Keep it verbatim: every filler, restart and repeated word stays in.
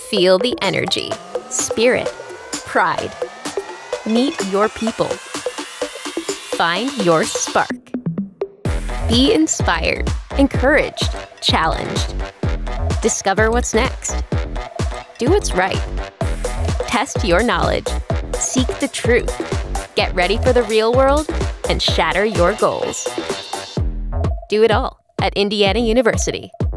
Feel the energy, spirit, pride. Meet your people. Find your spark. Be inspired, encouraged, challenged. Discover what's next. Do what's right. Test your knowledge. Seek the truth. Get ready for the real world and shatter your goals. Do it all at Indiana University.